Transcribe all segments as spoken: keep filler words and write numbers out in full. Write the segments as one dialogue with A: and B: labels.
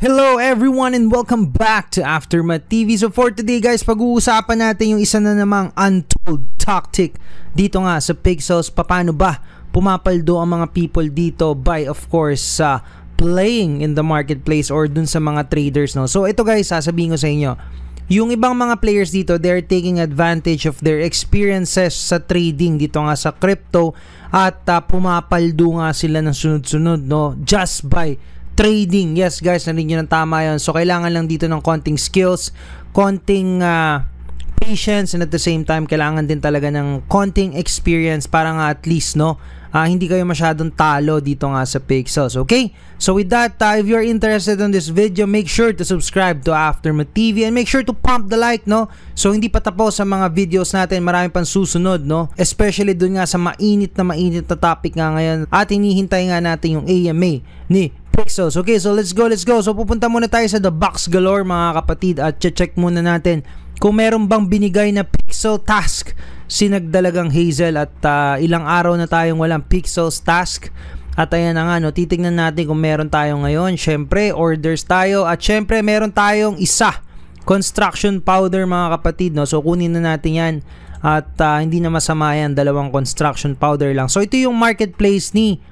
A: Hello everyone and welcome back to Aftermath T V. So for today guys, pag-uusapan natin yung isa na namang untold tactic dito nga sa Pixels. Paano ba pumapaldo ang mga people dito by of course sa uh, playing in the marketplace or dun sa mga traders, no? So ito guys, sasabihin ko sa inyo, yung ibang mga players dito, they're taking advantage of their experiences sa trading dito nga sa crypto at uh, pumapaldo nga sila ng sunod-sunod, no? Just by trading. Yes guys, narinig nyo ng tama yun. So kailangan lang dito ng konting skills, konting uh, patience, and at the same time kailangan din talaga ng konting experience para nga at least, no, uh, hindi kayo masyadong talo dito nga sa Pixels. Okay, so with that, uh, if you're interested on this video, make sure to subscribe to Aftermath T V and make sure to pump the like, no? So hindi pa tapos sa mga videos natin, marami pang susunod, no? Especially dun nga sa mainit na mainit na topic nga ngayon at hinihintay nga natin yung A M A ni Pixels. Okay, so let's go, let's go. So pupunta muna tayo sa The Box Galore mga kapatid at check muna natin kung meron bang binigay na Pixel task si nagdalagang Hazel at uh, ilang araw na tayong walang Pixels task. At ayan na nga, no, titignan natin kung meron tayo ngayon. Syempre, orders tayo at syempre meron tayong isa, construction powder mga kapatid, no? So kunin na natin yan at uh, hindi na masama yan, dalawang construction powder lang. So ito yung marketplace ni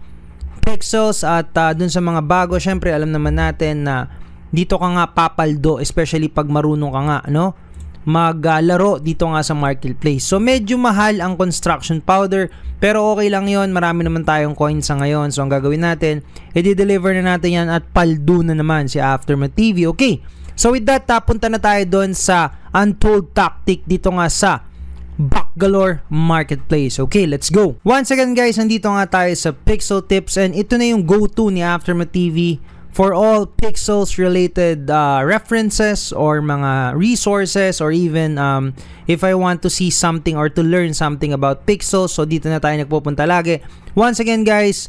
A: Pixels at uh, dun sa mga bago, syempre alam naman natin na dito ka nga papaldo, especially pag marunong ka nga, no, maglaro uh, dito nga sa marketplace. So medyo mahal ang construction powder pero okay lang yon, marami naman tayong coins sa ngayon. So ang gagawin natin, i-deliver na natin yan at paldo na naman si Aftermath T V. Okay, so with that, tapunta na tayo doon sa untold tactic dito nga sa Box Galore Marketplace. Okay, let's go. Once again guys, nandito nga tayo sa Pixel Tips and ito na yung go-to ni Aftermath T V for all Pixels related uh, references or mga resources, or even um, if I want to see something or to learn something about Pixels. So dito na tayo nagpupunta lagi. Once again guys,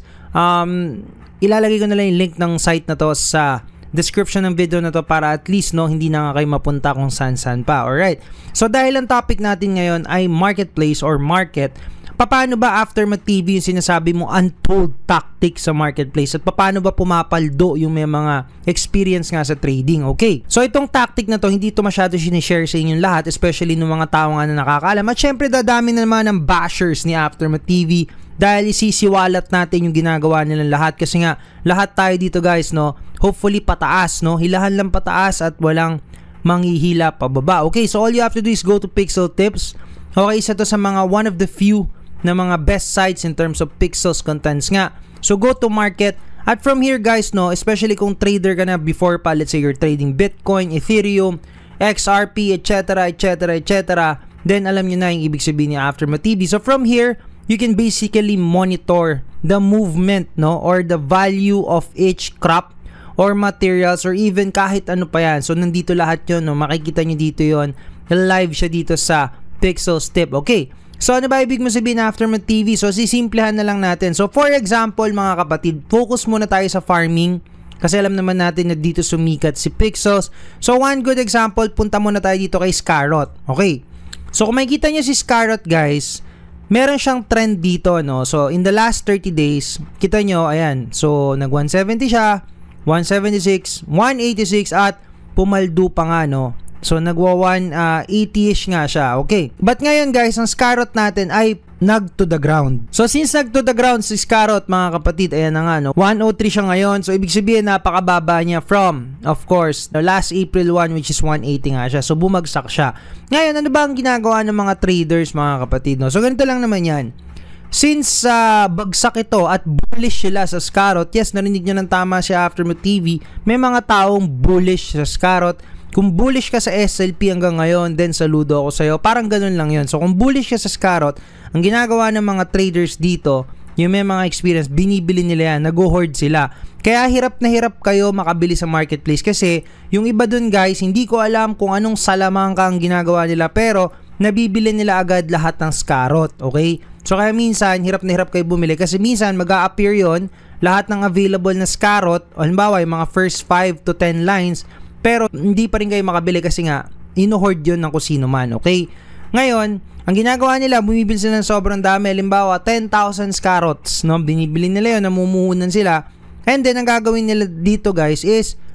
A: um, ilalagay ko na lang yung link ng site na to sa description ng video na to para at least, no, hindi na nga kayo mapunta kung saan-saan pa. Alright, so dahil ang topic natin ngayon ay marketplace or market, paano ba Aftermath T V yung sinasabi mo untold tactic sa marketplace at paano ba pumapaldo yung may mga experience nga sa trading? Okay, so itong tactic na to, hindi ito masyado sinishare sa inyong lahat, especially ng mga tao nga na nakakaalam, at syempre dadami na naman ng bashers ni Aftermath T V dahil isisiwalat natin yung ginagawa nilang lahat kasi nga lahat tayo dito guys, no, hopefully pataas, no, hilahan lang pataas at walang manghihila pababa. Okay, so all you have to do is go to Pixel Tips. Okay, isa to sa mga one of the few na mga best sites in terms of Pixels contents nga. So go to market at from here guys, no, especially kung trader ka na before pa, let's say you're trading Bitcoin, Ethereum, X R P, etc, etc, etc, then alam nyo na yung ibig sabihin ni Aftermath T V. So from here, you can basically monitor the movement, no, or the value of each crop or materials or even kahit ano pa yan. So nandito lahat yun, no, makikita nyo dito yon, live siya dito sa Pixels Tip. Okay, so ano ba ibig mo sabihin na Aftermath T V? So sisimplihan na lang natin. So for example mga kapatid, focus muna tayo sa farming kasi alam naman natin na dito sumikat si Pixels. So one good example, punta muna tayo dito kay Scarrot. Okay, so kung makikita nyo si Scarrot guys, meron siyang trend dito, no. So in the last thirty days, kita nyo, ayan, so nag one seventy siya, one seventy-six, one eighty-six at pumaldo pa nga, no. So nagwa one eighty-ish nga siya. Okay, but ngayon guys, ang Scarrot natin ay nag to the ground. So since nag to the ground si Scarrot mga kapatid, ayan na nga, no, one oh three siya ngayon. So ibig sabihin napakababa niya from, of course, the last April one which is one eighty nga siya. So bumagsak siya. Ngayon, ano ba ang ginagawa ng mga traders mga kapatid, no? So ganito lang naman yan. Since uh, bagsak ito at bullish sila sa Scarrot, yes, narinig nyo ng tama si Aftermath T V, may mga taong bullish sa Scarrot. Kung bullish ka sa S L P hanggang ngayon, then saludo ako sa'yo. Parang ganun lang yun. So kung bullish ka sa Scarrot, ang ginagawa ng mga traders dito, yung may mga experience, binibili nila yan, nag-hoard sila. Kaya hirap na hirap kayo makabili sa marketplace kasi yung iba dun guys, hindi ko alam kung anong salamangka ang ginagawa nila pero nabibili nila agad lahat ng Scarrot. Okay? So kaya minsan, hirap na hirap kayo bumili kasi minsan mag-a-appear yon lahat ng available na Scarrot, o halimbawa yung mga first five to ten lines, pero hindi pa rin kayo makabili kasi nga ino-hoard yun ng kusino man. Okay? Ngayon, ang ginagawa nila, bumibili sila ng sobrang dami, halimbawa ten thousand Scarrots, no? Binibili nila yun, namumuhunan sila. And then ang gagawin nila dito guys is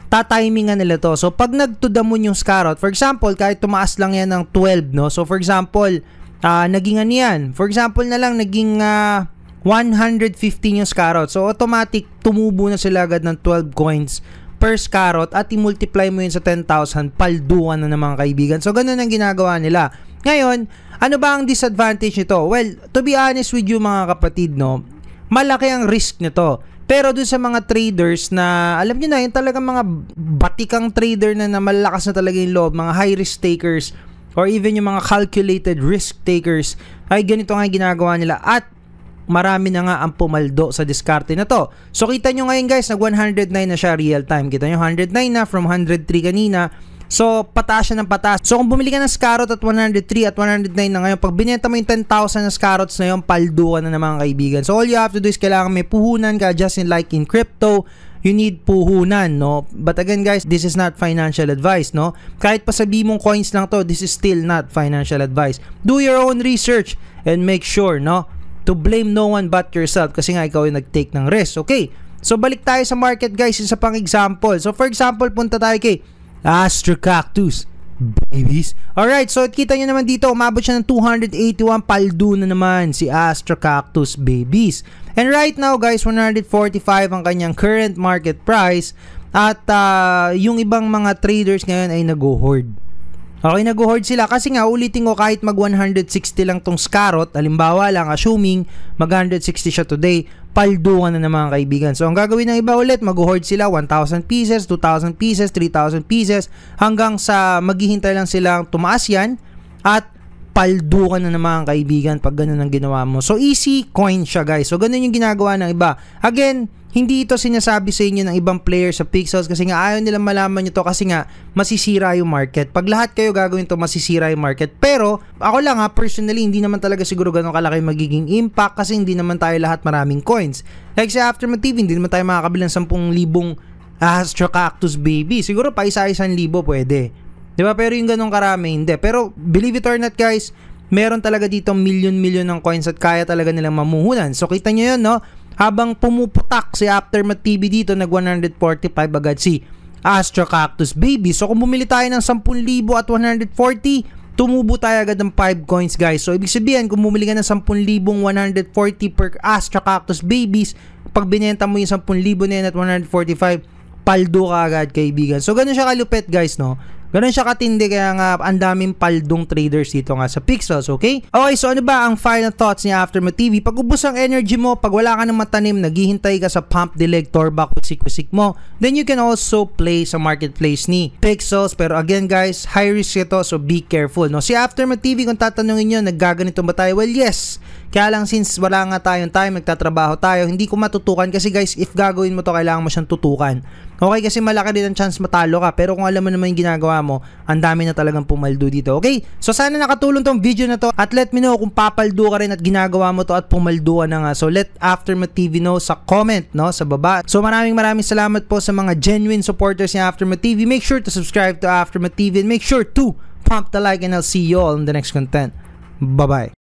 A: tatimingan nila to. So pag nag to the moon yung Scarot, for example, kahit tumaas lang yan ng twelve, no? So for example, uh, naging ano yan? For example na lang, naging uh, one hundred fifteen yung Scarot. So automatic, tumubo na sila agad ng twelve coins per Scarot at i-multiply mo yun sa ten thousand, palduan na ng mga kaibigan. So ganun ang ginagawa nila. Ngayon, ano ba ang disadvantage nito? Well, to be honest with you mga kapatid, no, malaki ang risk nito. Pero dun sa mga traders na, alam nyo na, yung talagang mga batikang trader na, na malakas na talaga yung loob, mga high risk takers, or even yung mga calculated risk takers, ay ganito nga ginagawa nila. At marami na nga ang pumaldo sa diskarte na to. So kita nyo ngayon guys, nag one hundred nine na siya real time. Kita nyo one hundred nine na from one hundred three kanina. So pataas siya ng pataas. So kung bumili ka ng Scarot at one hundred three at one hundred nine na ngayon, pag binenta mo yung ten thousand na Scarots na yun, paldo ka na ng mga kaibigan. So all you have to do is kailangan may puhunan ka, just in like in crypto, you need puhunan, no? But again guys, this is not financial advice, no? Kahit pa sabi mong coins lang to, this is still not financial advice. Do your own research and make sure, no, to blame no one but yourself kasi nga ikaw yung nag-take ng risk. Okay, so balik tayo sa market guys, isa pang example. So for example, punta tayo kay Astro Cactus babies. Alright, so kita nyo naman dito, umabot siya ng two hundred eighty-one, paldo na naman si Astro Cactus babies. And right now guys, one hundred forty-five ang kanyang current market price. At uh, yung ibang mga traders ngayon ay nag-hoard. Okay, nag-hoard sila kasi nga ulitin ko, kahit mag one hundred sixty lang tong Scarot, halimbawa lang, assuming mag one hundred sixty siya today, palduan na ng mga kaibigan. So ang gagawin ng iba ulit, mag-hoard sila one thousand pieces, two thousand pieces, three thousand pieces, hanggang sa maghihintay lang silang tumaas yan at paldukan na ng mga kaibigan pag ganun ang ginawa mo. So easy coin siya guys. So ganun yung ginagawa ng iba. Again, hindi ito sinasabi sa inyo ng ibang player sa Pixels kasi nga ayaw nilang malaman nyo to kasi nga masisira yung market. Pag lahat kayo gagawin to, masisira yung market. Pero ako lang ha, personally, hindi naman talaga siguro ganun kalaki magiging impact kasi hindi naman tayo lahat maraming coins. Like sa Aftermath T V, hindi naman tayo makakabilang ten thousand Astro Cactus baby. Siguro pa isa-isang libo pwede. Diba? Pero yung ganun karami, hindi. Pero believe it or not guys, meron talaga dito million-million ng coins at kaya talaga nilang mamuhunan. So kita nyo yun, no? Habang pumuputak si Aftermath T V dito, nag one hundred forty-five agad si Astro Cactus baby. So kung bumili tayo ng ten thousand at one hundred forty, tumubo tayo agad ng five coins guys. So ibig sabihin, kung bumili ka ng ten thousand one hundred forty per Astro Cactus babies, pag binenta mo yung ten thousand na yun at one hundred forty-five, paldo ka agad kaibigan. So ganun siya kalupit guys, no? Ganun siya katindi, kaya nga ang daming paldong traders dito nga sa Pixels, okay? Okay, so ano ba ang final thoughts ni Aftermath T V? Pag ubos ang energy mo, pag wala ka ng matanim, naghihintay ka sa pump, deleg, torbak, wisik-wisik mo, then you can also play sa marketplace ni Pixels. Pero again guys, high risk ito, so be careful, no? Si Aftermath T V, kung tatanungin nyo, naggaganito ba tayo? Well, yes. Kaya lang since wala nga tayong time, nagtatrabaho tayo, hindi ko matutukan kasi guys, if gagawin mo to, kailangan mo siyang tutukan. Okay, kasi malaki din ang chance matalo ka. Pero kung alam mo naman yung ginagawa mo, ang dami na talagang pumaldo dito. Okay? So sana nakatulong tong video na to at let me know kung papaldo ka rin at ginagawa mo to at pumaldo ka na nga. So let Aftermath T V know sa comment, no, sa baba. So maraming maraming salamat po sa mga genuine supporters ni Aftermath T V. Make sure to subscribe to Aftermath T V and make sure to pump the like and I'll see you all in the next content. Bye-bye.